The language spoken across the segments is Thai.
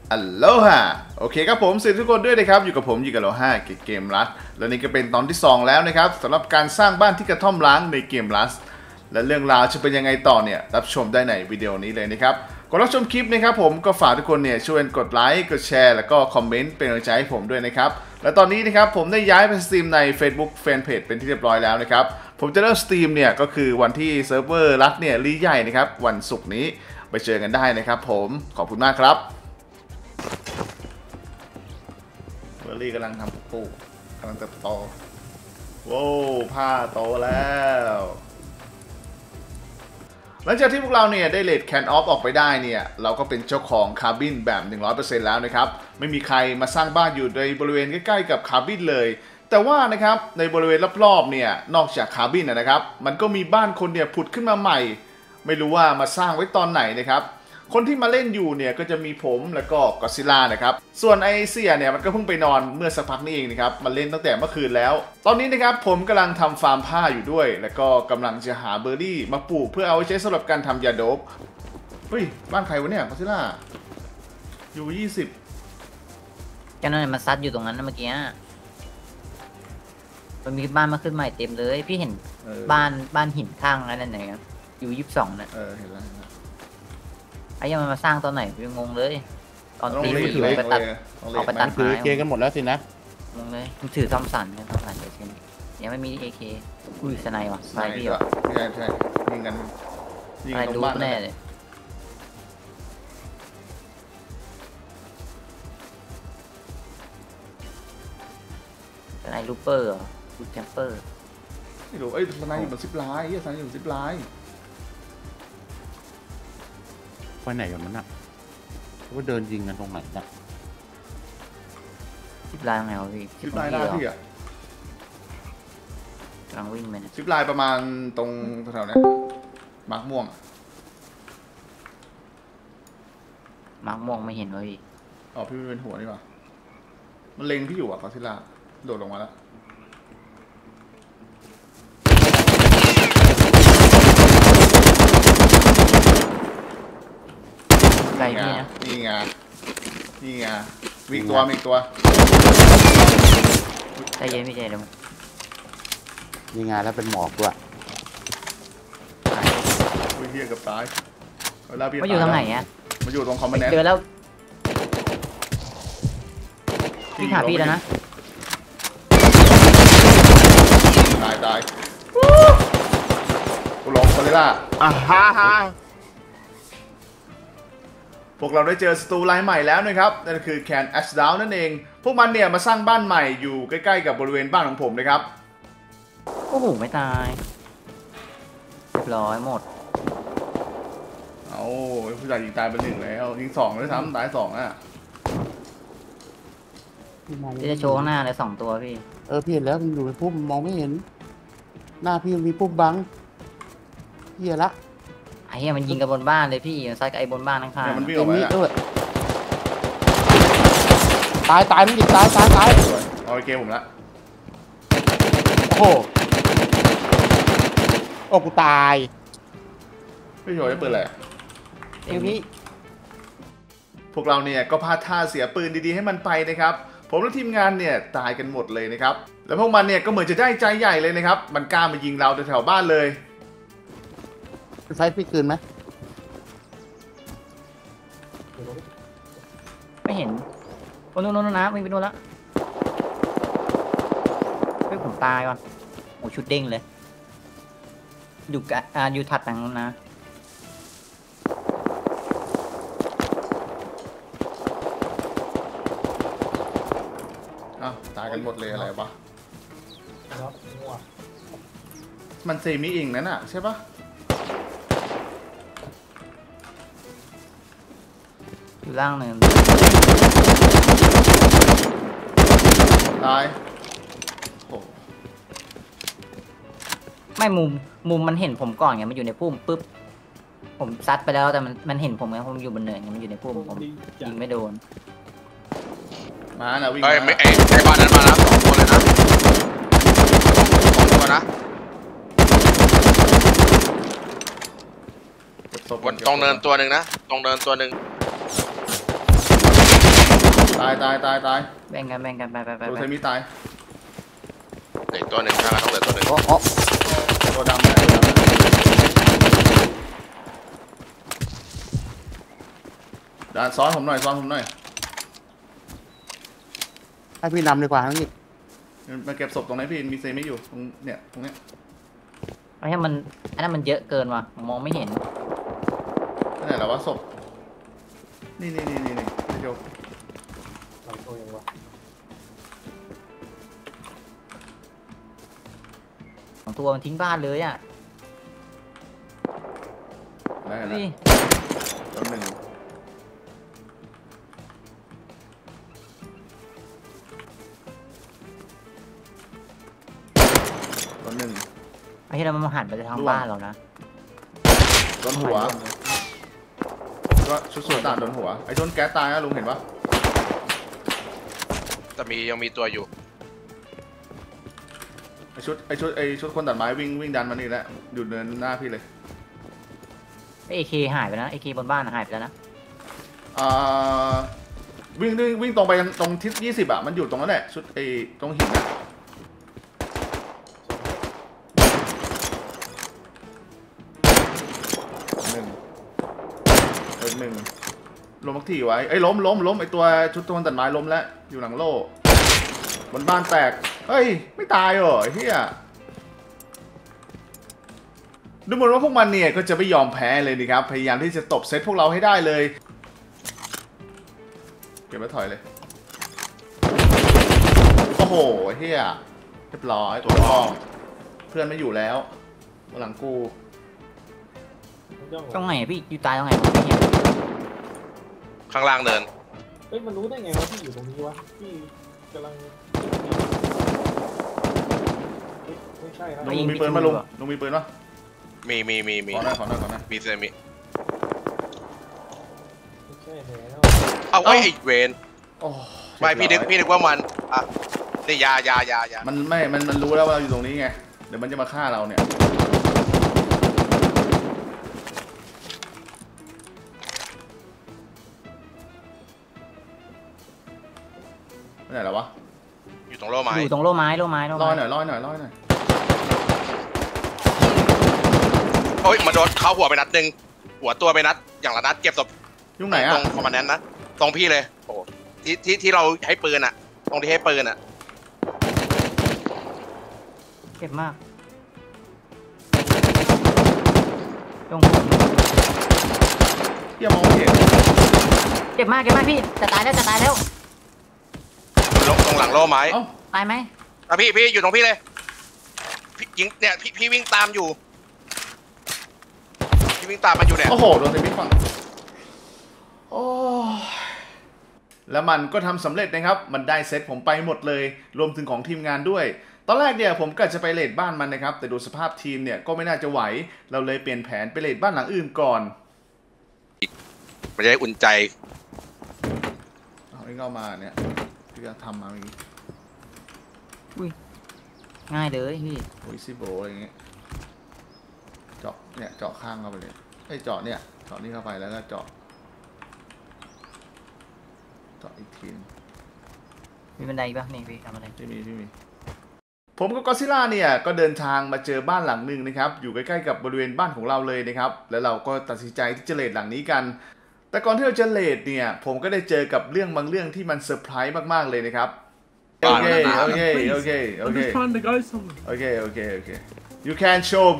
อัลโลฮาโอเคครับผมสวัสดีทุกคนด้วยนะครับอยู่กับผมยิกะโลฮาเกมรัสและนี่ก็เป็นตอนที่2แล้วนะครับสำหรับการสร้างบ้านที่กระท่อมร้างในเกมรัสและเรื่องราวจะเป็นยังไงต่อเนี่ยรับชมได้ในวิดีโอนี้เลยนะครับก่อนรับชมคลิปนะครับผมก็ฝากทุกคนเนี่ยช่วยกดไลค์กดแชร์แล้วก็คอมเมนต์เป็นกำลังใจให้ผมด้วยนะครับและตอนนี้นะครับผมได้ย้ายไปสตรีมใน Facebook Fanpage เป็นที่เรียบร้อยแล้วนะครับผมจะเริ่มสตรีมเนี่ยก็คือวันที่เซิร์ฟเวอร์รัสเนี่ยรีใหญ่นะครับวันศุกร์นี้ไปเจอกันได้นะครับผมขอบคุณมากครับเบอร์รี่กำลังทำปูกำลังเติบโตว้าวผ้าโตแล้วหลังจากที่พวกเราเนี่ยได้เลดแคนออฟออกไปได้เนี่ยเราก็เป็นเจ้าของคาร์บินแบบ 100% แล้วนะครับไม่มีใครมาสร้างบ้านอยู่ในบริเวณใกล้ๆกับคาร์บินเลยแต่ว่านะครับในบริเวณรอบๆเนี่ยนอกจากคาร์บินนะครับมันก็มีบ้านคนเนี่ยผุดขึ้นมาใหม่ไม่รู้ว่ามาสร้างไว้ตอนไหนนะครับคนที่มาเล่นอยู่เนี่ยก็จะมีผมแล้วก็ก็อดซิลล่านะครับส่วนไอเซียเนี่ยมันก็เพิ่งไปนอนเมื่อสักพักนี้เองนะครับมาเล่นตั้งแต่เมื่อคืนแล้วตอนนี้นะครับผมกำลังทำฟาร์มผ้าอยู่ด้วยแล้วก็กำลังจะหาเบอร์รี่มาปลูกเพื่อเอาไว้ใช้สำหรับการทำยาโดบเฮ้ยบ้านใครวะเนี่ยก็อดซิลล่าอยู่20 กันนั่นมันซัดอยู่ตรงนั้นนะเมื่อกี้มันมีบ้านมาขึ้นใหม่เต็มเลยพี่เห็นบ้านหินข้างนั่นไหนครับอยู่22นะเห็นแล้วไอ้ยังมันมาสร้างตอนไหนพี่งงเลยตอนตีพี่ไปตัดเอาไปตัดถือเคกันหมดแล้วสินะงงเลยมันถือทอมสันเนี่ยทอมสันเดี๋ยวเช่นยังไม่มีเอเคอุ้ยสไนว่ะสไนพี่เหรอใช่ยิงกันอะไรรู้แน่เลยสไนลูเปอร์เหรอลูแคมเปอร์ไม่รู้สไนอยู่บนซิปไลน์สไนอยู่บนซิปไลน์ไปไหนกันมันน่ะว่าเดินยิงกันตรงไหนนะซิปไลน์ไงวะพี่ซิปไลน์หน้าพี่อะกำลังวิ่งไปนะซิปไลน์ประมาณตรงแถวๆนี้มาร์กม่วงไม่เห็นเลยอ๋อพี่เป็นหัวนี่ป่ะมันเล็งพี่อยู่อ่ะกอซิลล่าโดดลงมาแล้วไกลพี่นะนี่ไงมีตัวใจเย็นพี่ใจเดี๋ยวมีงานแล้วเป็นหมอกด้วยเฮียกับตายมาอยู่ตรงไหนอ่ะมาอยู่ตรงคอมมานแนนต์เจอแล้วพี่ขาพี่แล้วนะตายกูลงคอซิลล่าพวกเราได้เจอศัตรูรายใหม่แล้วนะครับนั่นคือแคนแอชดาวนั่นเองพวกมันเนี่ยมาสร้างบ้านใหม่อยู่ใกล้ๆกับบริเวณบ้านของผมนะครับโอ้โหไม่ตายเรียบร้อยหมดเอาผู้ชายยิงตายไป1แล้วยิง2ด้วยซ้ำตาย2อ่ะที่จะโชว์ข้างหน้าเลย2ตัวพี่พี่เห็นแล้วมันอยู่ในพุ่มมองไม่เห็นหน้าพี่มีพุ่มบังเหี้ยละไอ้เหี้ยมันยิงกับบนบ้านเลยพี่ซัดกับไอ้บนบ้านข้างๆมันวิ่งออกมาด้วยตายมันดิตายเอาไปเกมผมละโอ้กูตายไม่โชว์ได้ปืนอะไรพี่พวกเราเนี่ยก็พลาดท่าเสียปืนดีๆให้มันไปนะครับผมและทีมงานเนี่ยตายกันหมดเลยนะครับแล้วพวกมันเนี่ยก็เหมือนจะได้ใจใหญ่เลยนะครับมันกล้ามายิงเราแถวบ้านเลยไฟพี่คืนไหมไม่เห็นโอ้โน่นนะวิ่งไปโน่นละเฮ้ยผมตายก่อนโอ้ชุดเด้งเลยอยู่ถัดทางนู้นนะตายกันหมดเลยอะไรวะมันเซมิอิงนั่นอะใช่ปะอยู่ล่างหนึ่งตายไม่มุมมันเห็นผมก่อนไงมันอยู่ในพุ่มปุ๊บผมซัดไปแล้วแต่มันเห็นผมไงผมอยู่บนเนินไงมันอยู่ในพุ่มผมยิงไม่โดนมาแล้ววิ่งไอ้บ้านนั้นมาแล้ว2ตัวเลยนะ2ตัวนะตรงเนินตัวหนึ่งนะตรงเนินตัวหนึ่งตายแบ่งกันไปตัวเทมิตายเหลือตัวหนึ่งถ้างั้นต้องเหลือตัวหนึ่งโอ้ตัวดำเนี่ยด่านซ้อนผมหน่อยให้พี่นำดีกว่าทั้งนี้มาเก็บศพตรงไหนพี่มีเซไม่อยู่ตรงเนี้ยไอ้ที่มันอันนั้นมันเยอะเกินว่ะผมมองไม่เห็นนั่นแหละว่าศพนี่โยของตัวมันทิ้งบ้านเลยอ่ะได้แล้วนี่ตัวหนึ่งไอ้ที่เรามันหันไปทางบ้านเรานะโดนหัวก็ชุดสูทต่างโดนหัวไอ้โดนแก๊สตายนะลุงเห็นปะแต่ยังมีตัวอยู่ไอ้ชุดคนตัดไม้วิ่งดันมานี่แหละอยู่เดินหน้าพี่เลยไอ้เคหายไปนะไอ้เคบนบ้านหายไปแล้วนะวิ่งตรงไปตรงทิศ20อ่ะมันอยู่ตรงนั้นแหละชุดไอ้ตรงหินนะหนึ่งล้มพักที่ไว้ไอ้ล้มไอ้ตัวชุดตัวตัดไม้ล้มแล้วอยู่หลังโล่บนบ้านแตกเฮ้ยไม่ตายเหรอไอ้เหี้ยดูเหมือนว่าพวกมันเนี่ยก็จะไม่ยอมแพ้เลยนี่ครับพยายามที่จะตบเซตพวกเราให้ได้เลยเก็บไว้ถอยเลยโอ้โหไอ้เหี้ยเรียบร้อยตัวรองเพื่อนไม่อยู่แล้วหลังกูตรงไหนพี่อยู่ตายตรงไหนผมไม่เห็นข้างล่างเดินเฮ้ยมันรู้ได้ไงว่าพี่อยู่ตรงนี้วะพี่กำลังไม่ใช่ครับลุงมีปืนป่ะลุงมีปืนป่ะมีขอหน่อยมีเซมิไม่ใช่แล้วเอาไอ้เวนโอ้ไม่พี่นึกว่ามันอ่ะนี่ยามันรู้แล้วว่าเราอยู่ตรงนี้ไงเดี๋ยวมันจะมาฆ่าเราเนี่ยไม่ไหนแล้ววะอยู่ตรงโล่ไม้อยู่ตรงโล่ไม้ลอยหน่อยโอ้ยมาโดนเขาหัวไปนัดหนึ่งหัวตัวไปนัดอย่างละนัดเก็บศพยุ่งไหนตอ่ะรงคอมมานแนนต์นะตรงพี่เลยโอ้ที่เราให้ปืนอ่ะตรงที่ให้ปืนอ่ะเจ็บมากตรงเหี้ยมองไม่เห็นเจ็บมากพี่จะตายแล้วตรงหลังโล่ไม้เอ้าตายไหมอ่ะพี่อยู่ตรงพี่เลยพี่ยิงเนี่ยพี่วิ่งตามอยู่พี่วิ่งตามมันอยู่เนี่ยโอ้โหโดนเซมิฟังโอ้แล้วมันก็ทำสำเร็จนะครับมันได้เซตผมไปหมดเลยรวมถึงของทีมงานด้วยตอนแรกเนี่ยผมก็จะไปเลดบ้านมันนะครับแต่ดูสภาพทีมเนี่ยก็ไม่น่าจะไหวเราเลยเปลี่ยนแผนไปเลดบ้านหลังอื่นก่อนมันจะได้อุ่นใจเอาเองเอามาเนี่ยที่จะทำมาเมื่อกี้ง่ายเลยพี่โอ้ยซิโบอะไรอย่างเงี้ยเจาะเนี่ยเจาะข้างเข้าไปเลยไอ้เจาะเนี่ยเจาะนี่เข้าไปแล้วก็เจาะอีกทีมีบันไดปะนี่พี่ทำอะไรที่มีผมกับก็อดซิลล่าเนี่ยก็เดินทางมาเจอบ้านหลังหนึ่งนะครับอยู่ใกล้ๆกับบริเวณบ้านของเราเลยนะครับแล้วเราก็ตัดสินใจที่จะเลดหลังนี้กันแต่ก่อนที่เราจะเลดเนี่ยผมก็ได้เจอกับเรื่องบางเรื่องที่มันเซอร์ไพรส์มากๆเลยนะครับโอเค I'm just trying to go somewhere. โอเค you can show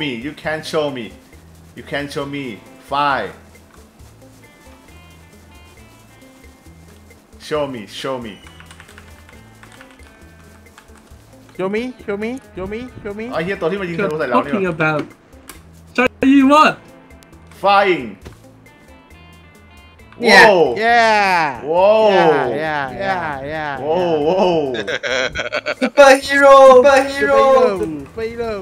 me fine show me show me ไอ้เหี้ยตัวที่มายิงธนูใส่เราเนี่ย Talking about. Show you what? flying yeah Whoa yeah Whoa yeah Whoa ซูเปอร์ฮีโร่ไปเริ่ม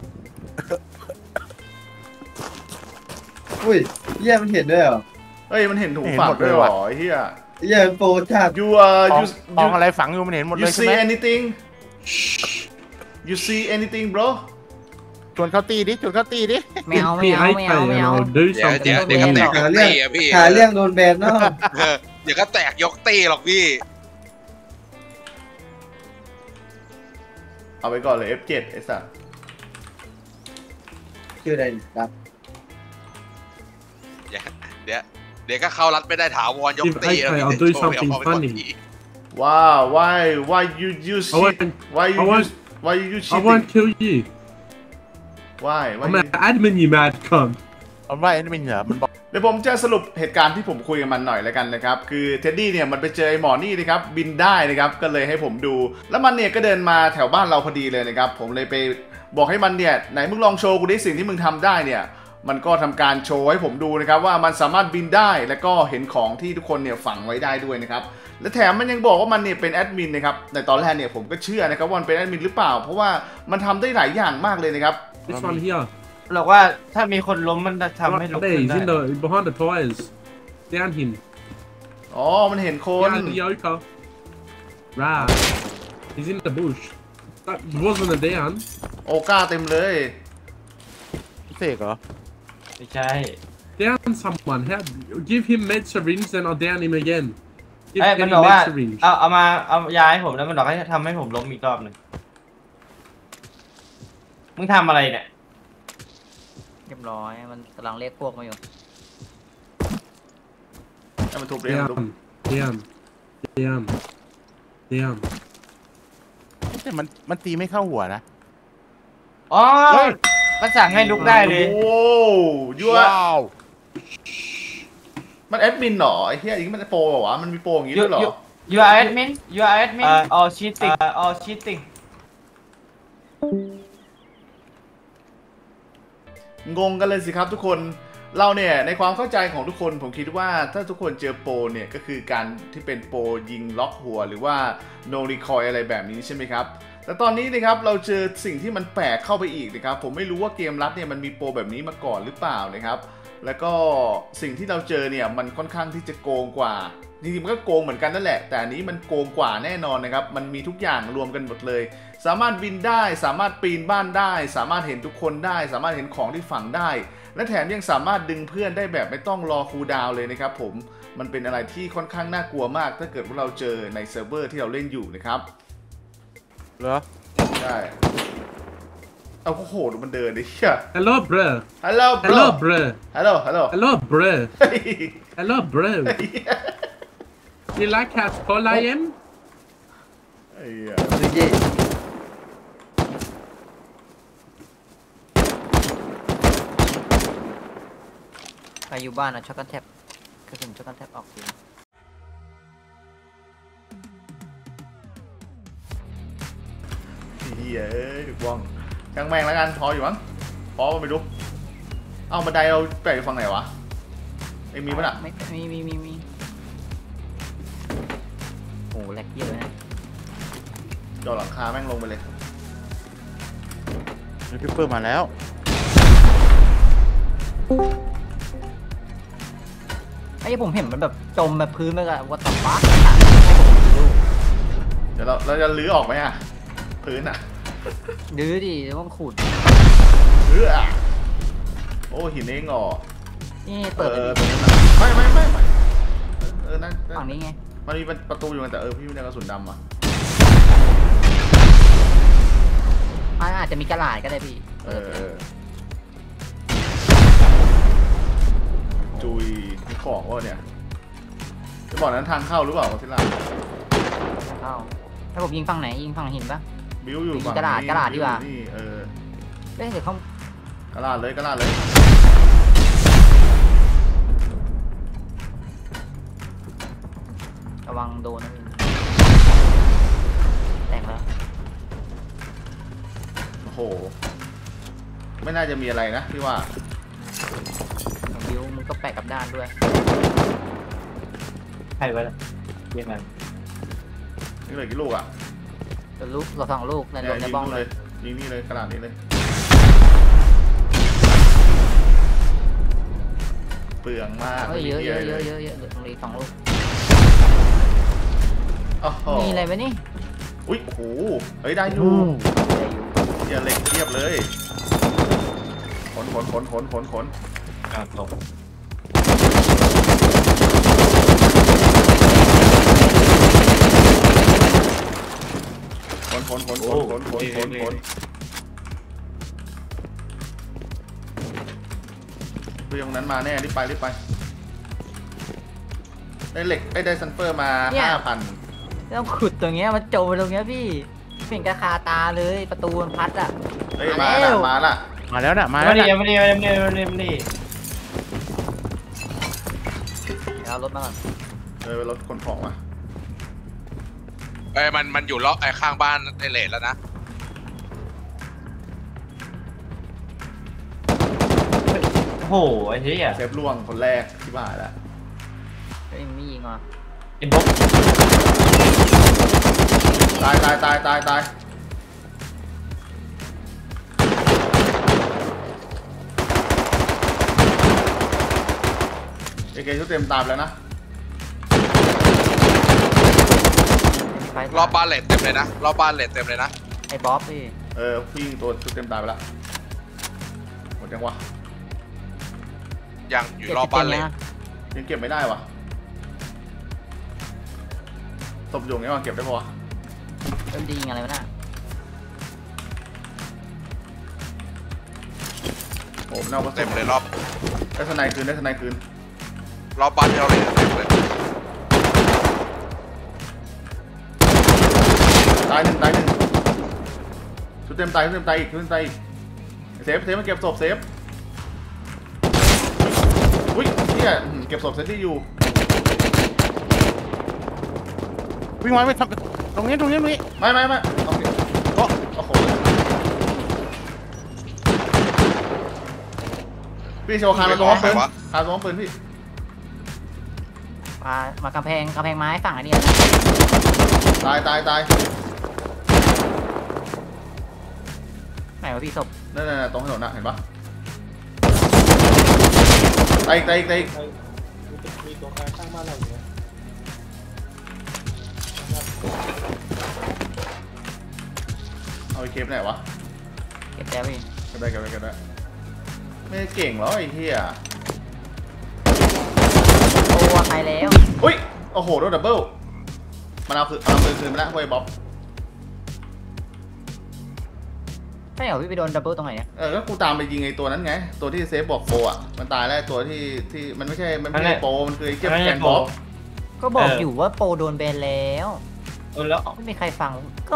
อุ้ยเยี่ยมันเห็นด้วยเหรอเฮ้ยมันเห็นถุงฝักด้วยเหรอไอ้เหี้ยเยี่ยโปรจัด you ของอะไรฝังอยู่มันเห็นหมดเล you ยใช่ไห see ม anything you see anything bro ชวนเขาตีดิไม่เอา I'll do เดี๋ยว something. เดี๋ยวก็แตกยกตีอ่ะพี่หาเรื่องโดนแบนเนาะเดี๋ยวก็แตกยกตีหรอกพี่เอาไปก่อนเลย F7 ไอ้สัสชื่ออะไรครับเดี๋ยวก็เข้ารัดไม่ได้ถาวรยก If ตี I I'll do something funny. ว้าว why you use I want- shit why you I want- use why you use I shit won't kill you. why I'm an admin, you mad cunt. เอาไว้นี่มันเหรอมันบอกเดี๋ยวผมจะสรุปเหตุการณ์ที่ผมคุยกับมันหน่อยแล้วกันนะครับคือเท็ดดี้เนี่ยมันไปเจอไอ้หมอนี่นะครับบินได้นะครับก็เลยให้ผมดูแล้วมันเนี่ยก็เดินมาแถวบ้านเราพอดีเลยนะครับผมเลยไปบอกให้มันเนี่ยไหนมึงลองโชว์กูดิสิ่งที่มึงทำได้เนี่ยมันก็ทำการโชว์ให้ผมดูนะครับว่ามันสามารถบินได้แล้วก็เห็นของที่ทุกคนเนี่ยฝังไว้ได้ด้วยนะครับและแถมมันยังบอกว่ามันเนี่ยเป็นแอดมินนะครับในตอนแรกเนี่ยผมก็เชื่อนะครับว่ามันเป็นแอดมินหรือเปล่าเพราะว่ามันทำได้หลายอย่างมากเลยนะครับ This one here. บอกว่าถ้ามีคนล้มมันจะทำให้ลุก There, ขึ้น he's ได้ in the behind the tires. Down him. อ๋อมันเห็นคน Down the yoker. Right. He's in the bush. That wasn't a down. โอก้าเต็มเลยพิเศษเหรอไม่ใช่ Down someone. How? Give him med syringe, then I'll down him again. Give มัน him บอกว่า med syringe. เอายาให้ผมแล้วมันบอกให้ทำให้ผมล้มอีกรอบหนึ่งมึงทำอะไรเนี่ยเรียบร้อยมันกำลังเรียกพวกมาอยู่ให้มันทุบเรียงทุบ Down. Down. Down. แต่มันตีไม่เข้าหัวนะอ๋อมันสั่งให้ลุกได้เลยโอ้ยัวมันแอดมินเหรอไอ้เหี้ยอย่างนี้มันโปรเหรอวะมันมีโปรอย่างนี้ด้วยเหรอ you are admin you are admin all cheating all cheating งงกันเลยสิครับทุกคนเราเนี่ยในความเข้าใจของทุกคนผมคิดว่าถ้าทุกคนเจอโปรเนี่ยก็คือการที่เป็นโปรยิงล็อกหัวหรือว่า no recoil อะไรแบบนี้ใช่ไหมครับแต่ตอนนี้นะครับเราเจอสิ่งที่มันแปลกเข้าไปอีกนะครับผมไม่รู้ว่าเกมรัดเนี่ยมันมีโปรแบบนี้มาก่อนหรือเปล่านะครับแล้วก็สิ่งที่เราเจอเนี่ยมันค่อนข้างที่จะโกงกว่าจริงๆมันก็โกงเหมือนกันนั่นแหละแต่อันนี้มันโกงกว่าแน่นอนนะครับมันมีทุกอย่างรวมกันหมดเลยสามารถบินได้สามารถปีนบ้านได้สามารถเห็นทุกคนได้สามารถเห็นของที่ฝังได้และแถมยังสามารถดึงเพื่อนได้แบบไม่ต้องรอคูลดาวน์เลยนะครับผมมันเป็นอะไรที่ค่อนข้างน่ากลัวมากถ้าเกิดว่าเราเจอในเซิร์ฟเวอร์ที่เราเล่นอยู่นะครับเหรอใช่เอาโอ้โหดูมันเดินดิเฮีย Hello, bro. Hello bro Hello, bro. Hello Hello Hello, bro. เฮ้ย Hello, bro. You like how tall I am? ไอ้เหี้ยใครอยู่บ้านอะช็อกโกแลตกระสุนช็อกโกแลตออกอยู่เฮียเอ้ยถูกว่องช่างแม่งแล้วกันพออยู่มั้งพอไม่รู้เอาบันไดเราแปะอยู่ฝั่งไหนวะไอ้มีปะน่ะไม่มีโอ้แหลกเยอะเลยนะจอดหลังคาแม่งลงไปเลยมีพิปเปอร์มาแล้วไอ้ผมเห็นมันแบบจมแบบพื้นไปกับวัตถุฟ้าเดี๋ยวเราจะลื้อออกไหมอะพื้นอะดื้อดิต้องขูดลื้ออะโอ้หินเองเหรอนี่เปิดตเลยรงนั้นน่ะไม่นั่นฝั่งนี้ไงมันมีประตูอยู่แต่พี่ไม่ได้กระสุนดำอ่ะมันอาจจะมีกระดาษก็ได้พี่จุยมีของวะเนี่ยจะบอกนั้นทางเข้าหรือเปล่าที่ร้านเข้าถ้าผมยิงฝั่งไหนยิงฝั่งหินปะบิวอยู่ฝั่งกระดาษนี้กระดาษดีกว่านี่เดี๋ยวเขากระดาษเลยระวังโดนนะแต่งแล้วโอ้โหไม่น่าจะมีอะไรนะพี่ว่าบิวมึงก็แปะกับด้านด้วยใครวะเนี่ยเรียกมันนี่เลยกี่ลูกอ่ะตัวลูกเราสองลูกในรถในบ้องเลยยิงนี่เลยกระดาษนี้เลยเปลืองมากเฮ้ยเยอะตรงนี้สองลูกโอ้โหมีอะไรไหมนี่อุ้ยโอ้โหเฮ้ยได้อยู่เทียเหล็กเทียบเลยขนตกขนขนดูตรงนั้นมาแน่รีบไปได้เหล็กได้ซันเฟอร์มา 5,000 แล้วขุดตรงเงี้ยมันโจมตรงเงี้ยพี่เปลี่ยนกระคาตาเลยประตูมันพัดอ่ะเฮ้ยมาละมาแล้วน่ะมาดิมาดิเอารถมาก่อนไปรถขนของมามันอยู่ล็อกไอ้ข้างบ้านในเลนแล้วนะโอ้โหไอ้เหี้ยเซฟล่วงคนแรกที่บ้านแล้วเฮ้ยมียิงว่ะอินบ็อกตายเอเคชุดเต็มตามแล้วนะรอบบ้านเลนเต็มเลยนะรอบบ้านเลนเต็มเลยนะไอ้บ๊อบพี่พี่ยิงตัวชุดเต็มตายไปแล้วหมดยังวะยังอยู่รอบบ้านเลนยังเก็บไม่ได้วะตบอยู่ไงวะเก็บได้ปะวะเริ่มดียิงอะไรวะน่ะโอ้มันเอากระเต็สุมนเลยรอบได้ทนายคืนรอบบ้านที่เราเลนเต็มเลยตายหนึ่งชุดเต็มตายอีกเซฟมาเก็บศพเซฟอุ้ยเนี่ยเก็บศพเซฟที่อยู่วิ่งมาไม่ทำตรงนี้ไม่โอเคโอ้โหพี่โชว์คานมาตรงปืนพี่มากำแพงไม้ฝั่งอันนี้นะตายไหนวะพี่ศพนั่นตรงถนนน่ะเห็นปะตายอีกมีตัวกลางข้างบ้านเราอยู่นะเอาไอ้เคปไหนวะเก็บแล้วพี่ก็ได้ไม่เก่งเหรอไอ้เหี้ยโอ้ตายแล้วอุ้ยโอ้โหโดนดับเบิลมันเอาปืนคืนไปแล้วพวกไอ้บ๊อบใช่เหรอพี่ไปโดนดับเบิลตรงไหนเนี่ยก็กูตามไปยิงไอ้ตัวนั้นไงตัวที่เซฟบอกโปรอ่ะมันตายแล้วตัวที่มันไม่ใช่โปรมันคือไอ้เก็บแกนบ๊อบก็บอกอยู่ว่าโปรโดนแบนแล้วแล้วไม่มีใครฟังก็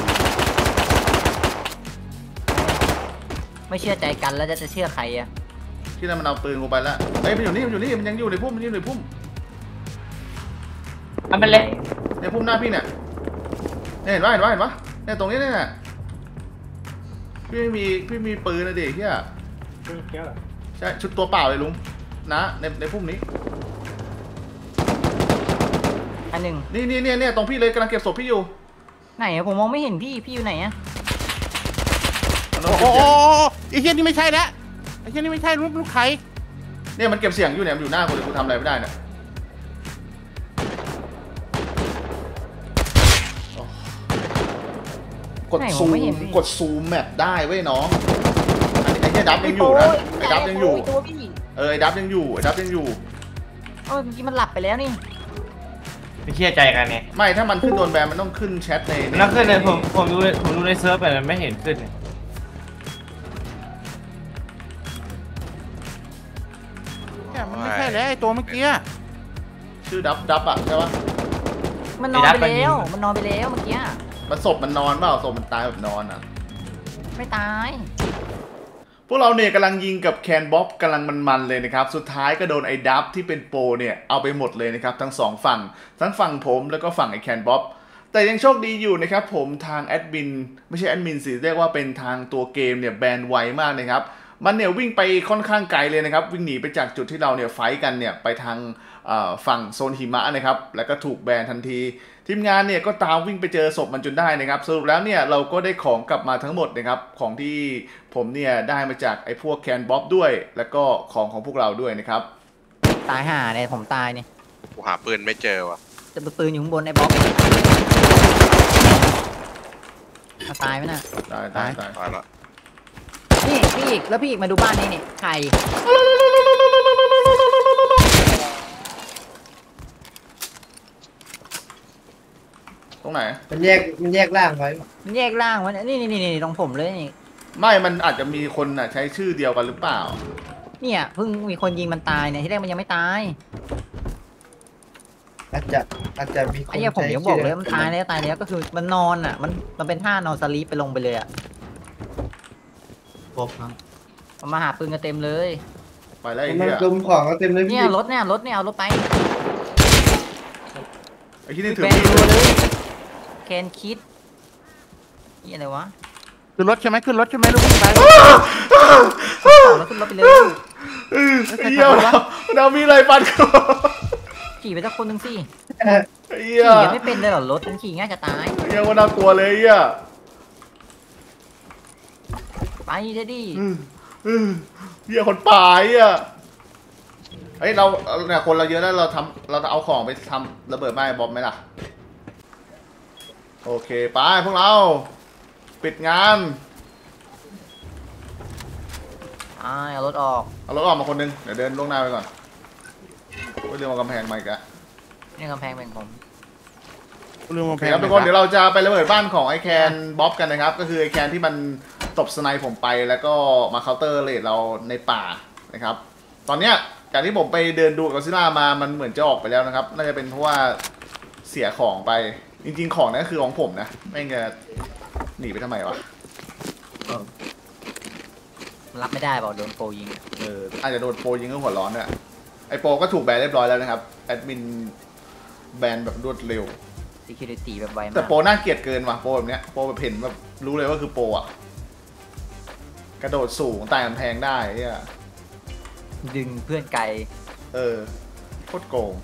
ไม่เชื่อใจกันแล้วจะเชื่อใครอะที่นั่นมันเอาปืนกูไปแล้วมันอยู่นี่มันยังอยู่ในพุ่มทำไปเลยในพุ่มหน้าพี่เนี่ยเห็นปะเนี่ยตรงนี้เนี่ยพี่มีปืนนะดิเฮียเมื่อกี้เหรอใช่ชุดตัวเปล่าเลยลุงนะในพุ่มนี้อันหนึ่งนี่ตรงพี่เลยกำลังเก็บศพพี่อยู่ไหนอะผมมองไม่เห็นพี่อยู่ไหนอะโอ้ไอ้เหี้ยนี่ไม่ใช่แล้วไอ้เหี้ยนี่ไม่ใช่ลูกใครเนี่ยมันเก็บเสียงอยู่เนี่ยมันอยู่หน้ากูเลยกูทำอะไรไม่ได้เนี่ยกดซูมแมปได้เว้ยน้องไอ้แค่ดับยังอยู่นะไอ้ดับยังอยู่ไอ้ดับยังอยู่เมื่อกี้มันหลับไปแล้วนี่ไม่เชื่อใจกันไงไม่ถ้ามันขึ้นโดนแบนมันต้องขึ้นแชทในแล้วขึ้นเลยผมดูในเซิร์ฟแต่ไม่เห็นขึ้นเนี่ยมันไม่ใช่แล้วไอ้ตัวเมื่อกี้ชื่อดับอ่ะใช่ปะมันนอนไปแล้วเมื่อกี้มันศพมันนอนเปล่าศพมันตายแบบนอนอ่ะไม่ตายพวกเราเนี่ยกำลังยิงกับแคนบ๊อบกำลังมันๆเลยนะครับสุดท้ายก็โดนไอ้ดับที่เป็นโปรเนี่ยเอาไปหมดเลยนะครับทั้งสองฝั่งทั้งฝั่งผมแล้วก็ฝั่งไอ้แคนบ๊อบแต่ยังโชคดีอยู่นะครับผมทางแอดมินไม่ใช่แอดมินสิเรียกว่าเป็นทางตัวเกมเนี่ยแบนไวมากนะครับมันเนี่ยวิ่งไปค่อนข้างไกลเลยนะครับวิ่งหนีไปจากจุดที่เราเนี่ยไฟท์กันเนี่ยไปทางฝั่งโซนหิมะนะครับแล้วก็ถูกแบนทันทีทีมงานเนี่ยก็ตามวิ่งไปเจอศพมันจนได้นะครับสรุปแล้วเนี่ยเราก็ได้ของกลับมาทั้งหมดนะครับของที่ผมเนี่ยได้มาจากไอ้พวกแคนบ๊อบด้วยแล้วก็ของพวกเราด้วยนะครับตายห่าเนี่ยผมตายเนี่ยกูหาปืนไม่เจอว่ะจะปืนอยู่ข้างบนไอ้บ๊อบตายไหมน่ะตายตายแล้วนี่พี่อีกแล้วพี่อีกมาดูบ้านนี้นี่ใครรงไหนมันแยกร่างไว้มันแยกร่างไว้นี่ตรงผมเลยนี่ไม่มันอาจจะมีคนใช้ชื่อเดียวกันหรือเปล่าเนี่ยเพิ่งมีคนยิงมันตายเนี่ยที่แรกมันยังไม่ตายอาจจะมีคนไอ้เนี่ยผมเดี๋ยวบอกเลยมันตายแล้วก็คือมันนอนอ่ะมันเป็นท่านอนสลีปไปลงไปเลยอ่ะครบครับมันมาหาปืนกันเต็มเลยไปแล้วไอ้มันเหี้ยกลมของก็เต็มเลยเนี่ยรถเอารถไปไอ้ที่นี่ถือแบนมีดตัวเลเลย ยแคนคิดนี่อะไรวะขึ้นรถใช่ไหมขึ้นรถใช่ไหมลูกพี่ไปแล้วขึ้นรถไปเลยไอ้เหี้ยเรามีอะไรปันกูขี่ไปสักคนหนึ่งสิไอ้เหี้ยขี่ยังไม่เป็นเลยเหรอรถมันขี่ง่ายจะตายไอ้เหี้ยว่าน่ากลัวเลยไอ้เหี้ยไปเลยดิเหี้ยคนป่าไอ้เหี้ยเฮ้ยเราเนี่ยคนเราเยอะแล้วเราเอาของไปทำระเบิดไม้บอมไหมล่ะโอเคไปพวกเราปิดงานเอารถออกเอารถออกมาคนนึงเดี๋ยวเดินล่วงหน้าไปก่อนเรื่องมากำแพงใหม่กะนี่กำแพงเป็นผมลืมมาโอแพเคงครับทุกคนเดี๋ยวเราจะไประเบิดบ้านของไอแคนบ๊อบกันนะครับก็คือไอแคนที่มันตบสไนป์ผมไปแล้วก็มาเคาน์เตอร์เลดเราในป่านะครับตอนเนี้ยจากที่ผมไปเดินดูกับซิล่ามามันเหมือนจะออกไปแล้วนะครับน่าจะเป็นเพราะว่าเสียของไปจริงๆของนั้นคือของผมนะไม่งั้นจะหนีไปทำไมวะรับไม่ได้บอกโดนโปรยิงอาจจะโดนโปรยิงก็หัวร้อนเนี่ยไอโปรก็ถูกแบนเรียบร้อยแล้วนะครับแอดมินแบนแบบรวดเร็ว security แบบไวมากแต่โปรน่าเกลียดเกินว่ะโปรแบบเนี้ยโปรแบบเห็นแบบรู้เลยว่าคือโปรอ่ะกระโดดสูงไต่กำแพงได้เนี่ยดึงเพื่อนไกลโคตรโกง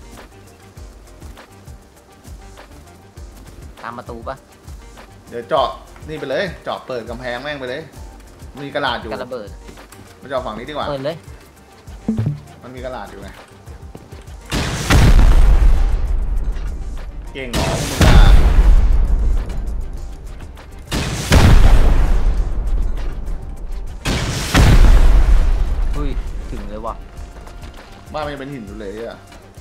ตามประตูปะเดี๋ยวเจาะนี่ไปเลยเจาะเปิดกำแพงแม่งไปเลยมีกระดาษอยู่การระเบิดมาเจาะฝั่งนี้ดีกว่าเปิดเลยมันมีกระดาษอยู่ไงเก่งเหรอมึงอ่ะอุ้ยถึงเลยว่ะบ้านมันยังเป็นหินอยู่เลยอ่ะ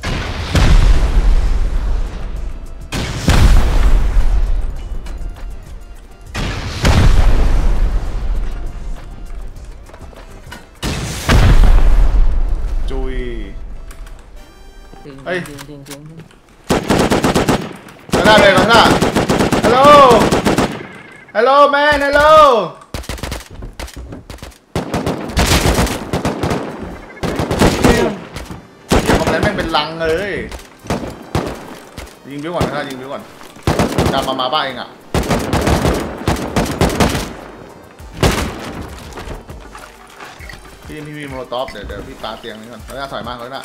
จุยถึงเฮ้ยถึงมาได้เลยมาได้ฮัลโหลฮัลโหลแมนฮัลโหลของนั้นแม่งเป็นลังเลยยิงไปก่อนนะยิงไปก่อนตามมาบ้าเองอ่ะพี่มีโมโลท็อปเดี๋ยวพี่ปาเตียงนี้ก่อนเขาจะถอยมากเลยนะ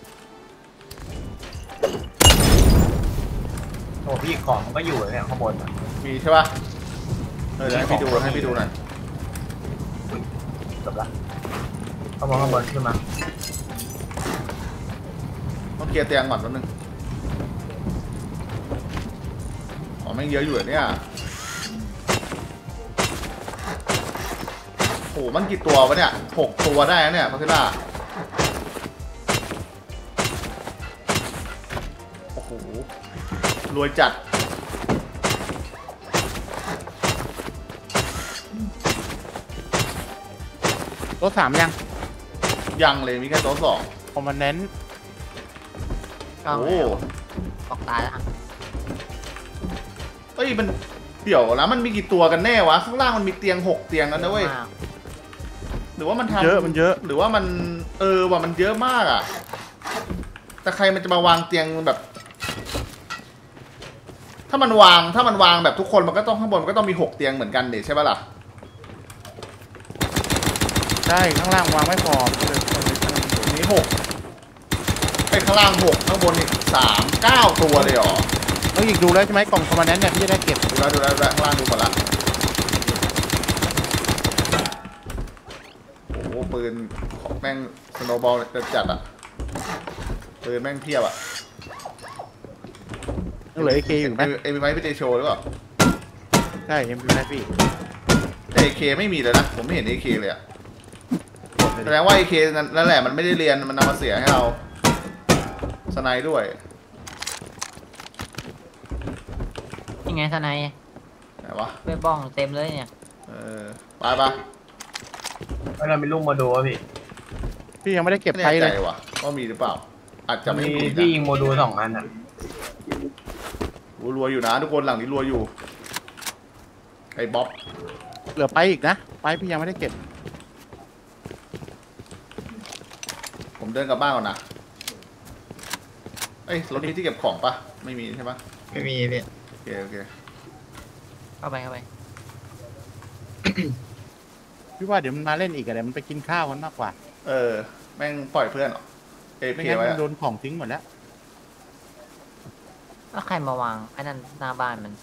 โอ้พี่ของมันก็อยู่เนี่ยข้างบนมีใช่ป่ะเดี๋ยวให้พี่ดูหน่อยจบละข้างบนขึ้นมาต้องเคลียร์เตียงก่อนแป๊บนึงอ๋อแม่งเยอะอยู่เนี่ยโอ้มันกี่ตัววะเนี่ย6 ตัวได้นะเนี่ยพาซิล่าโอ้โหรวยจัดรถ3 ยังเลยมีแค่โต๊ะ2 คอมมานแนนต์ก็โอ้ออกตายแล้วอะเอ้ยมันเดี๋ยวนะมันมีกี่ตัวกันแน่วะข้างล่างมันมีเตียง6 เตียงกันนะเว้ยมากหรือว่ามันทำเยอะมันเยอะหรือว่ามันว่ามันเยอะมากอ่ะแต่ใครมันจะมาวางเตียงแบบ ถ้ามันวางแบบทุกคนมันก็ต้องข้างบนมันก็ต้องมี6 เตียงเหมือนกันดิใช่ปะล่ะใช่ข้างล่างวางไม่พอเลยทีนี้6ไอ้ข้างล่าง6ข้างบนอีก3 9 ตัวเลยเหรอแล้วอีกดูแล้วใช่ไหมกล่องคอมมานแนนต์เนี่ยพี่จะได้เก็บดูแล้วข้างล่างดูหมดละโอ้โหปืนของแม่งสโนว์บอลจัดอ่ะปืนแม่งเพียบอ่ะยังเหลือ AK อยู่ไหมเอ็มพีไพี่เตโชหรือเปล่าใช่ MP นะพี่แต่ AK ไม่มีเลยนะผมไม่เห็น AK เลยอ่ะแสดงว่า AK นั่นแหละมันไม่ได้เรียนมันนำมาเสียให้เราสไนด์ด้วยยังไงทนายไหนวะเว็บบ้องเต็มเลยเนี่ยไปปะแล้วเรามีลูกโมดูวะพี่พี่ยังไม่ได้เก็บไม่ใช้แน่เลใจยว่ะว่ามีหรือเปล่า อาจจะไม่มีมีที่นะยิงโมดู2 อันอ่ะรัวอยู่นะทุกคนหลังนี้รัวอยู่ไอ้บ๊อบเหลือไปอีกนะไปพี่ยังไม่ได้เก็บผมเดินกลับบ้านก่อนนะเอ้ยรถนี้ที่เก็บของปะไม่มีใช่ปะไม่มีพี่โอเคโอเคเข้าไปพี่ว่าเดี๋ยวมันมาเล่นอีกอะเดี๋ยวมันไปกินข้าวกันมากกว่าแม่งปล่อยเพื่อนเอฟไม่เคงั้นไว้มันอะโดนของทิ้งหมดแล้วแล้วใครมาวางไอ้นั่นหน้าบ้านมัน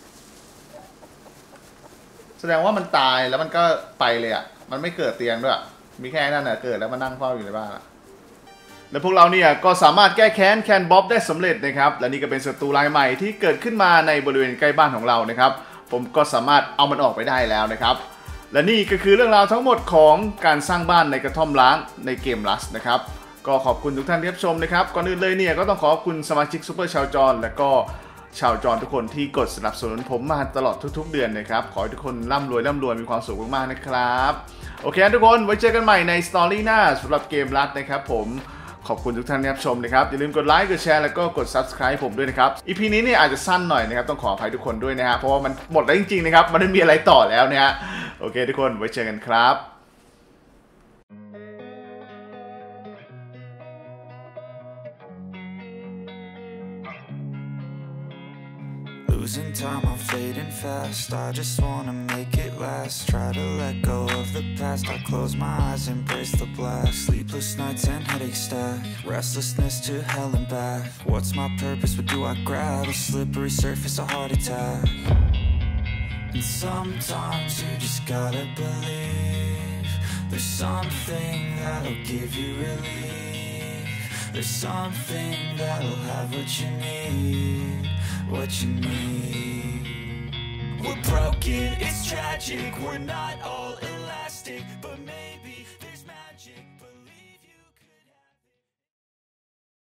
แสดงว่ามันตายแล้วมันก็ไปเลยอ่ะมันไม่เกิดเตียงด้วยมีแค่นั้นน่ะเกิดแล้วมานั่งเฝ้าอยู่ในบ้านอะแล้วพวกเราเนี่ยก็สามารถแก้แค้นแคนบ๊อบได้สำเร็จนะครับและนี่ก็เป็นศัตรูรายใหม่ที่เกิดขึ้นมาในบริเวณใกล้บ้านของเรานะครับผมก็สามารถเอามันออกไปได้แล้วนะครับและนี่ก็คือเรื่องราวทั้งหมดของการสร้างบ้านในกระท่อมร้างในเกม Rust นะครับก็ขอบคุณทุกท่านที่รับชมนะครับก่อนอื่นเลยเนี่ยก็ต้องขอบคุณสมาชิกซูเปอร์ชาวจรและก็ชาวจรทุกคนที่กดสนับสนุนผมมาตลอดทุกๆเดือนนะครับขอให้ทุกคนร่ำรวยมีความสุขมากๆนะครับโอเคทุกคนไว้เจอกันใหม่ในสตอรี่หน้าสำหรับเกม Rust นะครับผมขอบคุณทุกท่านที่รับชมนะครับอย่าลืมกดไลค์กดแชร์แล้วก็กด Subscribe ผมด้วยนะครับ EP นี้เนี่ยอาจจะสั้นหน่อยนะครับต้องขออภัยทุกคนด้วยนะฮะเพราะว่ามันหมดแล้วจริงๆนะครับมันไม่มีอะไรต่อแล้วนะฮะโอเคทุกคนไว้เจอกันครับ Losing time, I'm fading fast. I just wanna make it last. Try to let go of the past. I close my eyes, embrace the blast. Sleepless nights and headaches stack. Restlessness to hell and back. What's my purpose? What do I grab? A slippery surface, a heart attack. And sometimes you just gotta believe. There's something that'll give you relief. There's something that'll have what you need. What you need. We're broken, it's tragic. We're not all elastic, but maybe there's magic.